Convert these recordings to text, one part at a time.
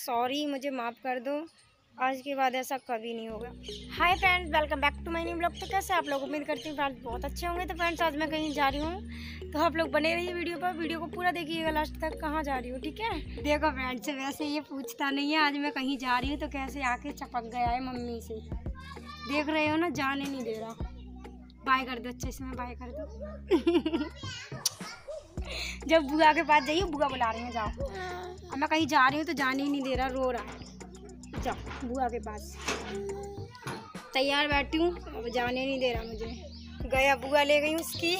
Sorry, मुझे माफ़ कर दो। आज के बाद ऐसा कभी नहीं होगा। Hi friends, welcome back to my new blog. तो कैसे आप लोग, उम्मीद करती हूँ फ्रेंड्स बहुत अच्छे होंगे। तो फ्रेंड्स आज मैं कहीं जा रही हूँ, तो आप लोग बने रहिए वीडियो पर। वीडियो को पूरा देखिएगा लास्ट तक, कहाँ जा रही हूँ, ठीक है। देखो फ्रेंड्स, वैसे ये पूछता नहीं है आज मैं कहीं जा रही हूँ, तो कैसे आके चपक गया है मम्मी से। देख रहे हो ना, जाने नहीं दे रहा। बाय कर दो, अच्छे से मैं बाय कर दो। जब बुआ के पास जाइए, बुआ बुला रही है, जाओ। अब मैं कहीं जा रही हूँ तो जाने ही नहीं दे रहा, रो रहा है। जाओ बुआ के पास, तैयार बैठी हूँ, अब जाने नहीं दे रहा मुझे। गया, बुआ ले गई उसकी।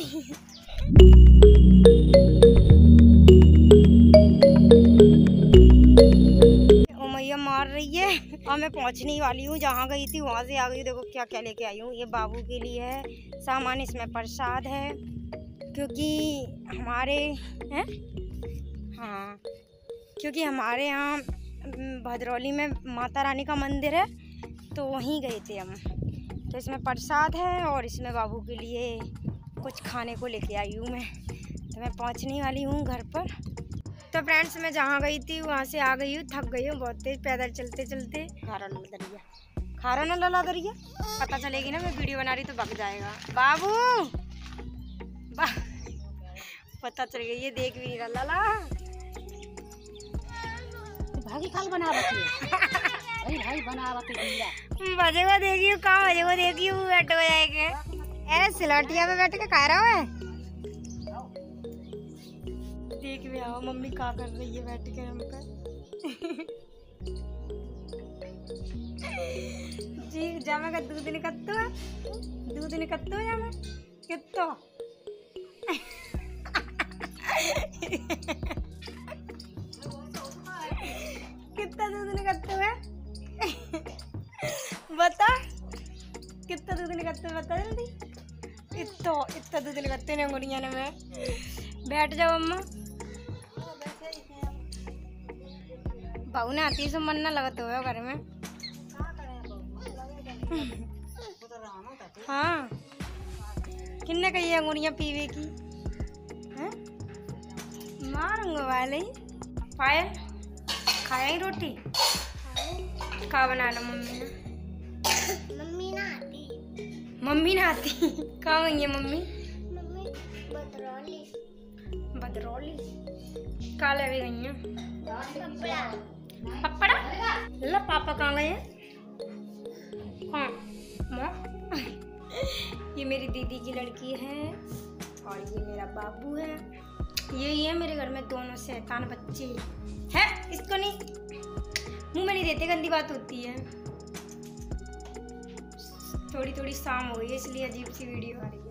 ओ मैया मार रही है। और मैं पहुँचने ही वाली हूँ, जहाँ गई थी वहाँ से आ गई। देखो क्या क्या लेके आई हूँ। ये बाबू के लिए है सामान, इसमें प्रसाद है, क्योंकि हमारे हैं, हाँ, क्योंकि हमारे यहाँ भदरौली में माता रानी का मंदिर है, तो वहीं गए थे हम। तो इसमें प्रसाद है और इसमें बाबू के लिए कुछ खाने को लेके आई हूँ मैं। तो मैं पहुँचने वाली हूँ घर पर। तो फ्रेंड्स, मैं जहाँ गई थी वहाँ से आ गई हूँ, थक गई हूँ बहुत तेज पैदल चलते चलते। खारा न लला दरिया, पता चलेगी ना मैं वीडियो बना रही तो भाग जाएगा बाबू। पता चल गई, ये देख भी नहीं रहा लाला। भागी खाल बना भाई भाई बना बजे को देखियो, कहाँ बजे को देखियो, बैठ हो जाएंगे। अरे सिलौटिया पे बैठ के खा रहा है। देख भी आओ मम्मी क्या कर रही है बैठ के हम पर। जी जामे का दूध निकत्तो है, दूध निकत्तो है जामे कितो। कितना दूध निकलते हुए बता, कितना दूध निकलते हुए बता जल्दी। इतना दूध निकलते हैं अंगुरिया ने। मैं बैठ जाओ अम्मा। बहू ने आती से मन ना लगते हुए घर में। हाँ, किन्ने कही अंगुरिया पीवे की है, मारूंगा वाले। पायल खाया ही रोटी का बना लो मम्मी ने। मम्मी ना आती कहाँ गई है मम्मी? बदरौली का ले गई है पपड़ा। ला पापा कहाँ गए हैं? हाँ माँ। ये मेरी दीदी की लड़की है और ये मेरा बाबू है। यही है मेरे घर में दोनों शैतान बच्चे हैं। इसको नहीं, मुंह में नहीं देते, गंदी बात होती है। थोड़ी थोड़ी शाम हो गई है, इसलिए अजीब सी वीडियो आ रही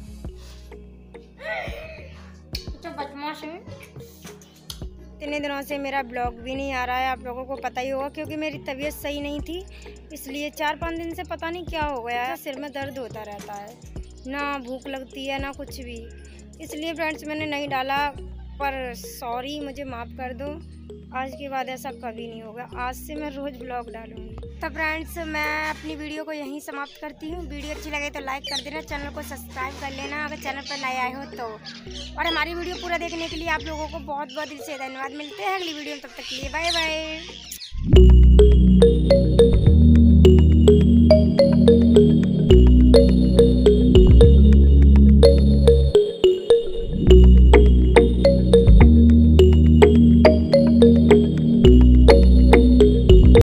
है। तो बदमाश है। इतने दिनों से मेरा ब्लॉग भी नहीं आ रहा है, आप लोगों को पता ही होगा, क्योंकि मेरी तबीयत सही नहीं थी। इसलिए 4-5 दिन से पता नहीं क्या हो गया है, सिर में दर्द होता रहता है, ना भूख लगती है ना कुछ भी। इसलिए फ्रेंड्स मैंने नहीं डाला, पर सॉरी, मुझे माफ़ कर दो। आज के बाद ऐसा कभी नहीं होगा। आज से मैं रोज़ ब्लॉग डालूंगी। तो फ्रेंड्स मैं अपनी वीडियो को यहीं समाप्त करती हूँ। वीडियो अच्छी लगे तो लाइक कर देना, चैनल को सब्सक्राइब कर लेना अगर चैनल पर नए आए हो तो। और हमारी वीडियो पूरा देखने के लिए आप लोगों को बहुत बहुत दिल से धन्यवाद। मिलते हैं अगली वीडियो में, तब तक के लिए बाय बाय।